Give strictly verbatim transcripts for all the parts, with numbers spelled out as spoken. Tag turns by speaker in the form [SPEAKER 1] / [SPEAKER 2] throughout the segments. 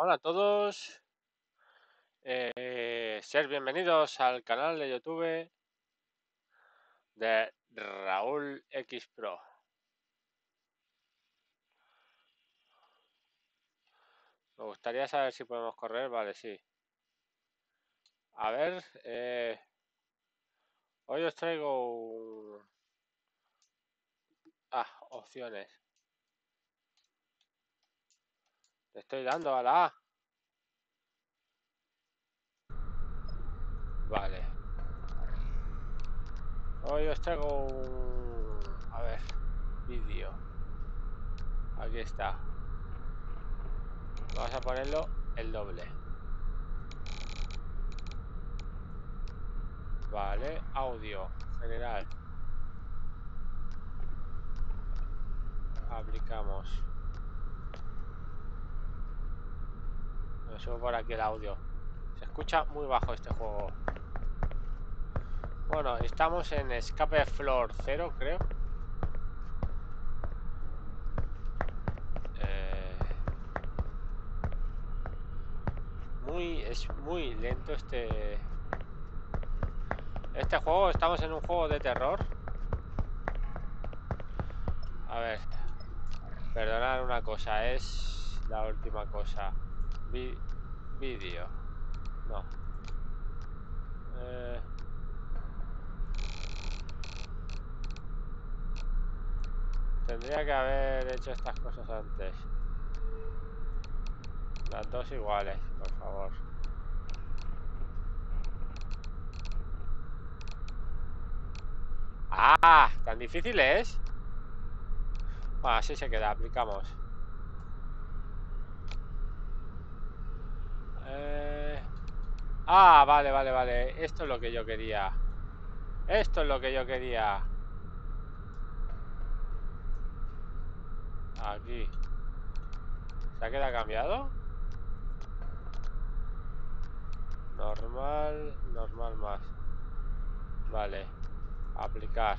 [SPEAKER 1] Hola a todos, eh, ser bienvenidos al canal de YouTube de Raúl X Pro. Me gustaría saber si podemos correr, vale, sí. A ver, eh, hoy os traigo un... Ah, opciones. Le estoy dando a la A. Vale. Hoy os traigo un... A ver, vídeo. Aquí está. Vamos a ponerlo el doble. Vale, audio general. Aplicamos. Me subo por aquí el audio. Se escucha muy bajo este juego. Bueno, estamos en escape floor cero, creo. Eh, muy, es muy lento este... Este juego, estamos en un juego de terror. A ver. Perdonad una cosa, es la última cosa. Vi vídeo. No. Eh... Tendría que haber hecho estas cosas antes. Las dos iguales, por favor. ¡Ah! ¿Tan difícil es? Bueno, así se queda, aplicamos. Eh... Ah, vale, vale, vale. Esto es lo que yo quería. Esto es lo que yo quería. Aquí. ¿Se ha quedado cambiado? Normal, normal más. Vale. Aplicar.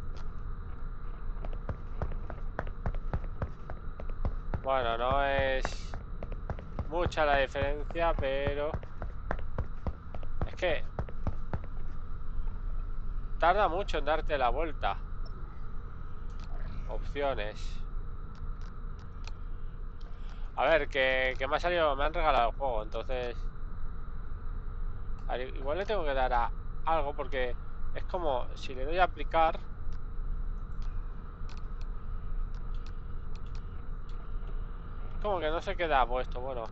[SPEAKER 1] Bueno, no es mucha la diferencia, pero... Es que... tarda mucho en darte la vuelta. Opciones. A ver, que, que me ha salido... Me han regalado el juego, entonces... A ver, igual le tengo que dar a algo porque... Es como... Si le doy a aplicar... Como que no se queda puesto, bueno.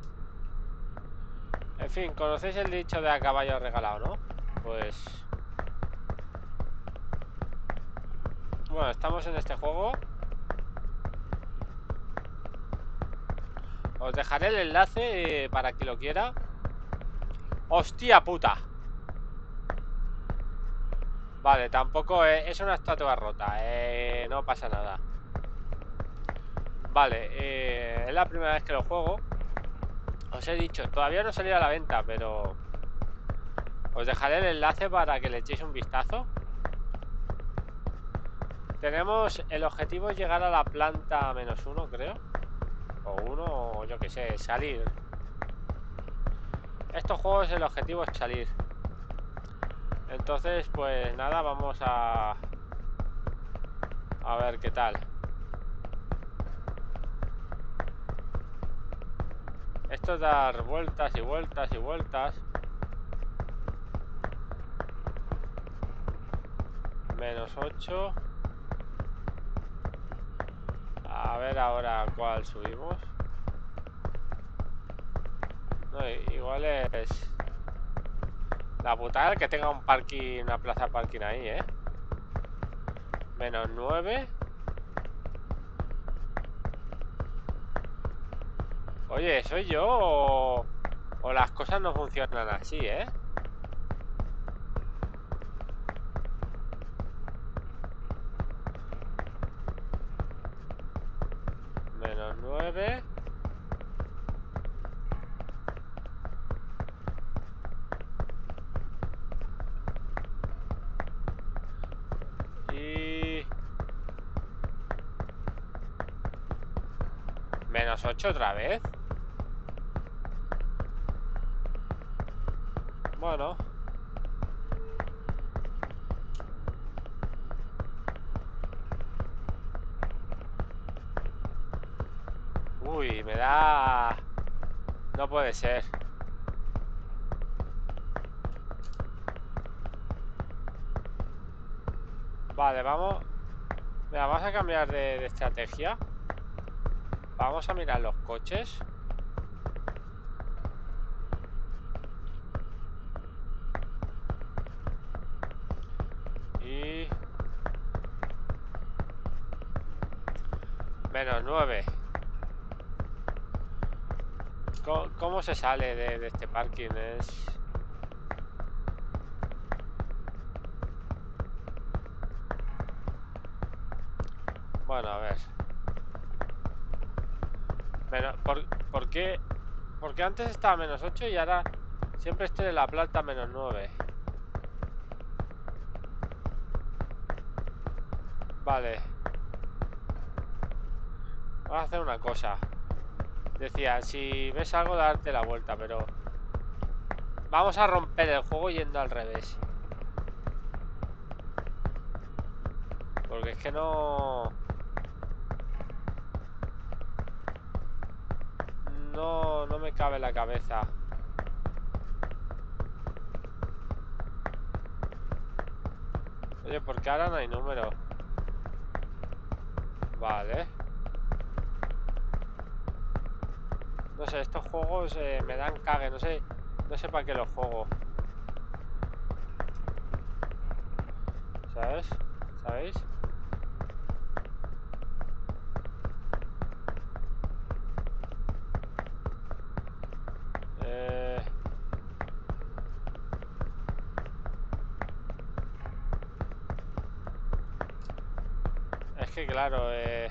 [SPEAKER 1] En fin, ¿conocéis el dicho de a caballo regalado, no? Pues... Bueno, estamos en este juego. Os dejaré el enlace eh, para que lo quiera. ¡Hostia puta! Vale, tampoco es, es una estatua rota. Eh, no pasa nada. Vale, eh, es la primera vez que lo juego. Os he dicho, todavía no salía a la venta, pero... Os dejaré el enlace para que le echéis un vistazo. Tenemos... El objetivo es llegar a la planta menos uno, creo. O uno, o yo que sé, salir. Estos juegos el objetivo es salir. Entonces, pues nada, vamos a... A ver qué tal. Esto es dar vueltas y vueltas y vueltas. Menos ocho. A ver ahora cuál subimos. No, igual es... La putada que tenga un parking, una plaza de parking ahí, ¿eh? Menos nueve. Oye, ¿soy yo o, o las cosas no funcionan así, eh? Menos nueve. Y... Menos ocho otra vez. Bueno. Uy, me da... No puede ser. Vale, vamos... Mira, vamos a cambiar de, de estrategia. Vamos a mirar los coches. Y... Menos nueve. ¿Cómo, cómo se sale de, de este parking? Es... Bueno, a ver. Menos, ¿por, ¿por qué? Porque antes estaba menos ocho y ahora siempre estoy en la planta menos nueve. Vale. Vamos a hacer una cosa. Decía, si ves algo, darte la vuelta, pero... Vamos a romper el juego yendo al revés. Porque es que no... No, no me cabe en la cabeza. Oye, ¿por qué ahora no hay número? Vale. No sé, estos juegos eh, me dan cague, no sé, no sé para qué los juego. ¿Sabes? ¿Sabéis? Eh... Es que claro, eh...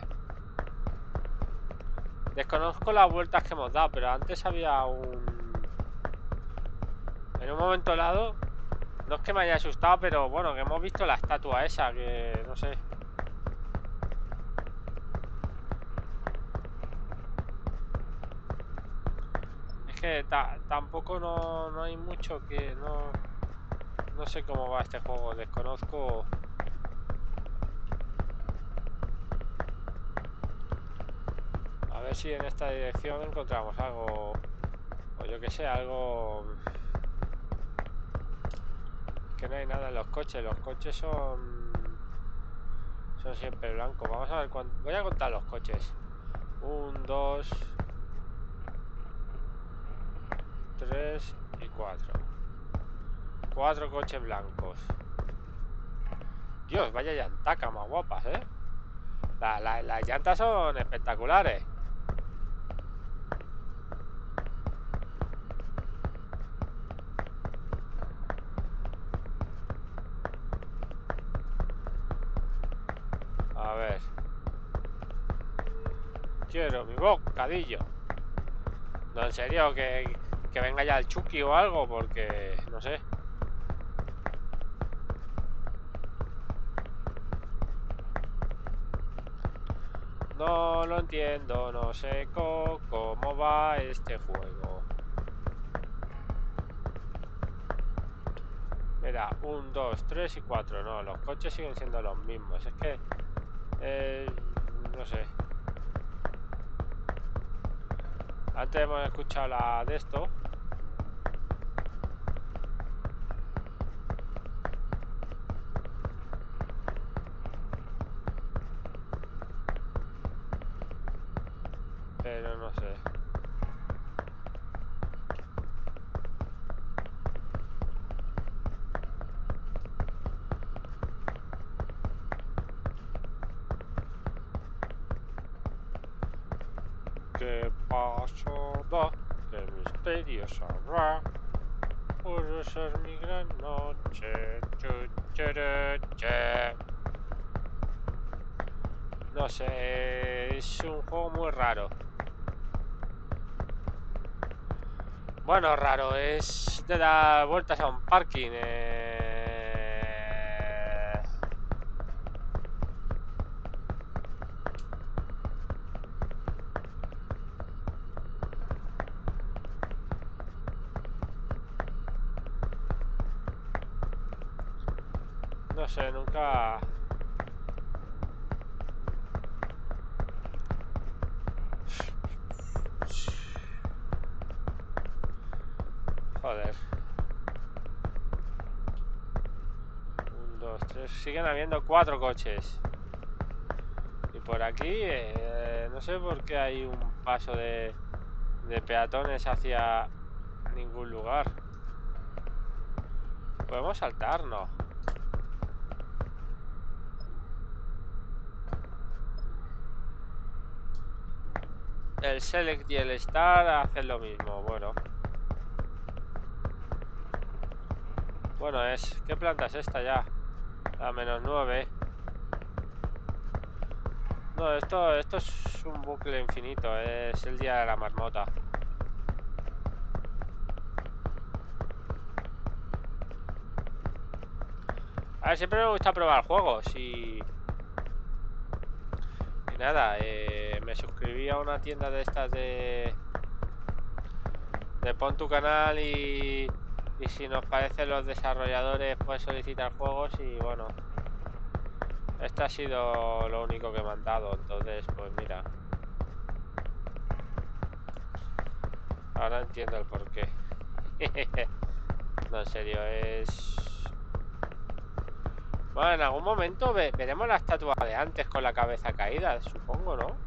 [SPEAKER 1] desconozco las vueltas que hemos dado, pero antes había un... En un momento dado, no es que me haya asustado, pero bueno, que hemos visto la estatua esa, que no sé. Es que ta tampoco no, no hay mucho que... No, no sé cómo va este juego, desconozco... A ver si en esta dirección encontramos algo... O yo que sé, algo... Que no hay nada en los coches, los coches son... Son siempre blancos. Vamos a ver cuánto... Voy a contar los coches. Un, dos... Tres y cuatro. Cuatro coches blancos. Dios, vaya llantaca más guapas, ¿eh? La, la, las llantas son espectaculares. A ver. Quiero mi bocadillo. No, en serio, que, que venga ya el Chucky o algo, porque no sé. No lo entiendo, no sé cómo va este juego. Mira, un, dos, tres y cuatro. No, los coches siguen siendo los mismos. Es que... Eh, no sé. Antes hemos escuchado la de esto. Pero no sé. ¿Qué pasará? ¿Qué misterios habrá? Puede ser mi gran noche. Chu, churu, che. No sé, es un juego muy raro. Bueno, raro, es de dar vueltas a un parking. Eh... No sé, nunca... Joder. Un, dos, tres... Siguen habiendo cuatro coches. Y por aquí, eh, no sé por qué hay un paso de, de peatones hacia ningún lugar. ¿Podemos saltar? No. El Select y el Star hacen lo mismo, bueno. Bueno, es... ¿Qué planta es esta ya? La menos nueve. No, esto, esto es un bucle infinito, es el día de la marmota. A ver, siempre me gusta probar juegos y... Y nada, eh, me suscribí a una tienda de estas de... De pon tu canal y... Y si nos parecen los desarrolladores, pues solicitar juegos y bueno... Este ha sido lo único que me han dado, entonces pues mira. Ahora entiendo el porqué. No, en serio, es... Bueno, en algún momento ve veremos la estatua de antes con la cabeza caída, supongo, ¿no?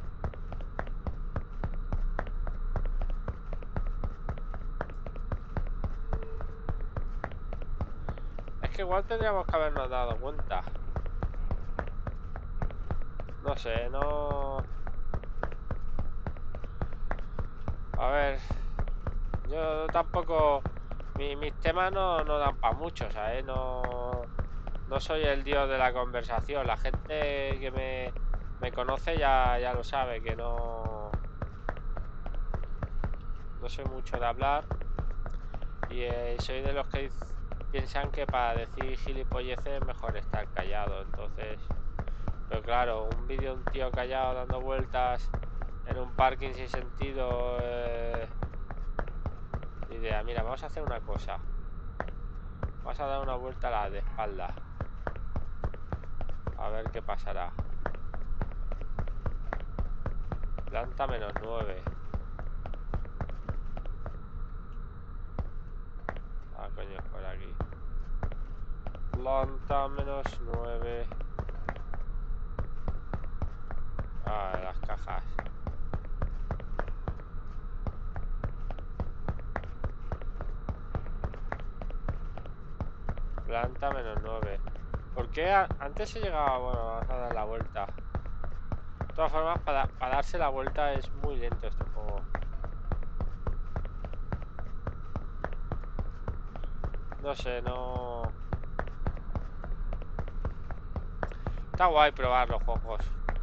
[SPEAKER 1] Es que igual tendríamos que habernos dado cuenta. No sé, no... A ver... Yo tampoco... Mi, mis temas no, no dan para mucho, ¿sabes? No... No soy el dios de la conversación. La gente que me, me conoce ya, ya lo sabe, que no... No soy mucho de hablar. Y eh, soy de los que piensan que para decir gilipolleces es mejor estar callado. Entonces... Pero claro, un vídeo de un tío callado dando vueltas en un parking sin sentido... Eh... Idea, mira, vamos a hacer una cosa. Vamos a dar una vuelta a la de espalda. A ver qué pasará. Planta menos nueve. Ah, coño, por aquí. Planta menos nueve. Ah, las cajas. Planta menos nueve. ¿Por qué antes se llegaba? Bueno, vamos a dar la vuelta. De todas formas, para, para darse la vuelta es muy lento este juego. No sé, no... Está guay probar los juegos.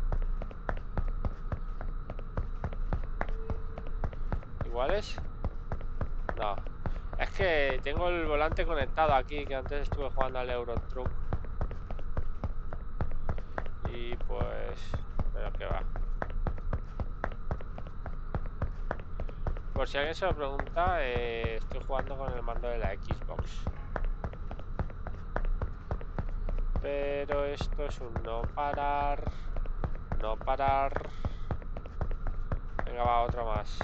[SPEAKER 1] ¿Iguales? No. Es que tengo el volante conectado aquí, que antes estuve jugando al Euro Truck. Y pues... Pero que va. Por si alguien se lo pregunta, eh, estoy jugando con el mando de la Xbox. Pero esto es un no parar. No parar. Venga, va, otro más.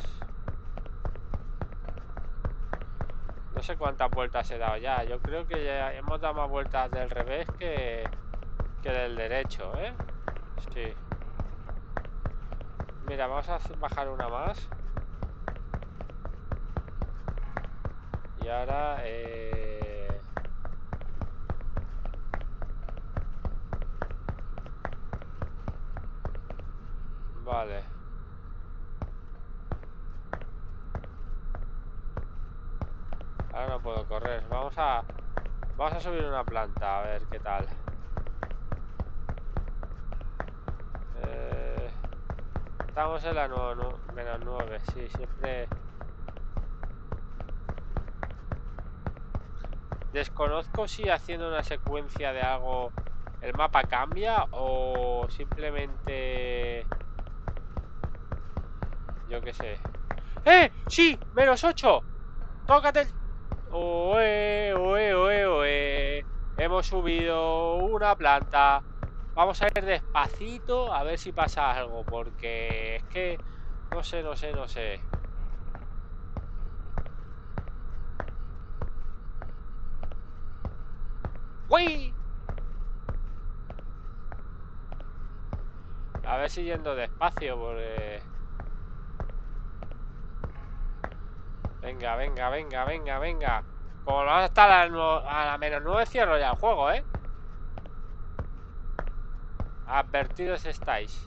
[SPEAKER 1] No sé cuántas vueltas he dado ya. Yo creo que ya hemos dado más vueltas del revés que, que del derecho, ¿eh? Sí. Mira, vamos a bajar una más. Y ahora... Eh... Vale. Ahora no puedo correr. Vamos a... Vamos a subir una planta, a ver qué tal. Eh... Estamos en la nueve, menos nueve. Sí, siempre... Desconozco si haciendo una secuencia de algo el mapa cambia o simplemente... Yo qué sé. ¡Eh! ¡Sí! ¡Menos ocho! ¡Tócate! ¡Oe, oe, oe, oe! hemos subido una planta. Vamos a ir despacito a ver si pasa algo, porque es que no sé, no sé, no sé. ¡Uy! A ver si yendo despacio, porque... Venga, venga, venga, venga, venga. Como lo vamos a estar a la, no- a la menos nueve, cierro ya el juego, ¿eh? Advertidos estáis.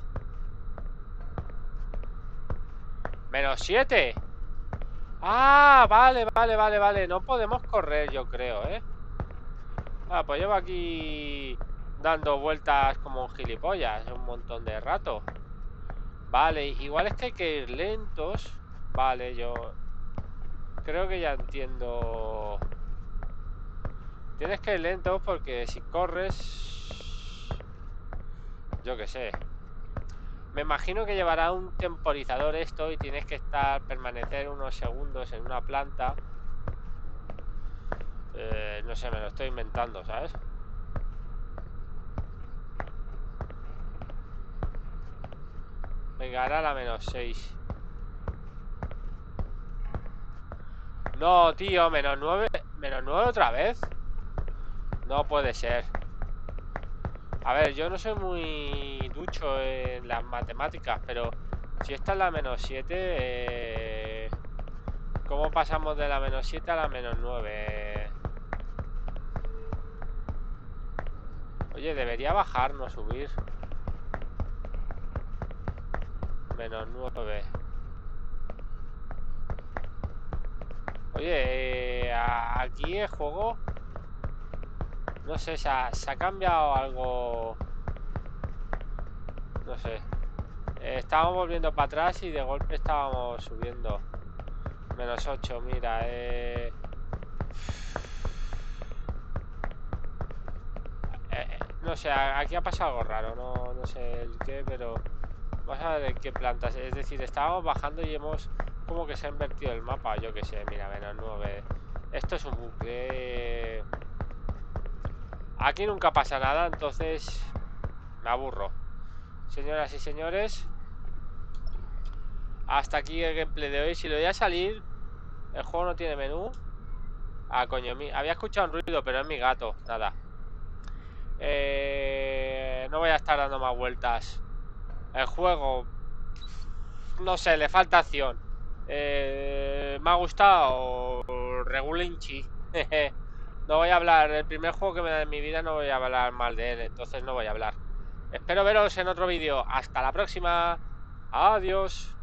[SPEAKER 1] Menos siete. Ah, vale, vale, vale, vale. No podemos correr, yo creo, ¿eh? Ah, pues llevo aquí dando vueltas como un gilipollas un montón de rato. Vale, igual es que hay que ir lentos. Vale, yo creo que ya entiendo. Tienes que ir lento porque si corres... Yo qué sé. Me imagino que llevará un temporizador esto y tienes que estar, permanecer unos segundos en una planta. Eh, no sé, me lo estoy inventando, ¿sabes? Venga, ahora la menos seis. No, tío, menos nueve. ¿Menos nueve otra vez? No puede ser. A ver, yo no soy muy ducho en las matemáticas, pero si esta es la menos siete, eh, ¿cómo pasamos de la menos siete a la menos nueve? Oye, debería bajar, no subir. Menos nueve. Oye, eh, aquí el juego, no sé, se ha, se ha cambiado algo. No sé. Eh, estábamos volviendo para atrás y de golpe estábamos subiendo. Menos ocho, mira, eh... Eh, no sé, aquí ha pasado algo raro, no, no sé el qué, pero vamos a ver en qué plantas. Es decir, estábamos bajando y hemos como que se ha invertido el mapa, yo que sé, mira, menos nueve. Esto es un bucle. Aquí nunca pasa nada, entonces me aburro. Señoras y señores, hasta aquí el gameplay de hoy. Si lo voy a salir, el juego no tiene menú. Ah, coño, mi... había escuchado un ruido, pero es mi gato, nada. Eh... No voy a estar dando más vueltas. El juego, no sé, le falta acción. Eh... Me ha gustado Regulinchi. No voy a hablar, el primer juego que me da en mi vida no voy a hablar mal de él, entonces no voy a hablar. Espero veros en otro vídeo. Hasta la próxima. Adiós.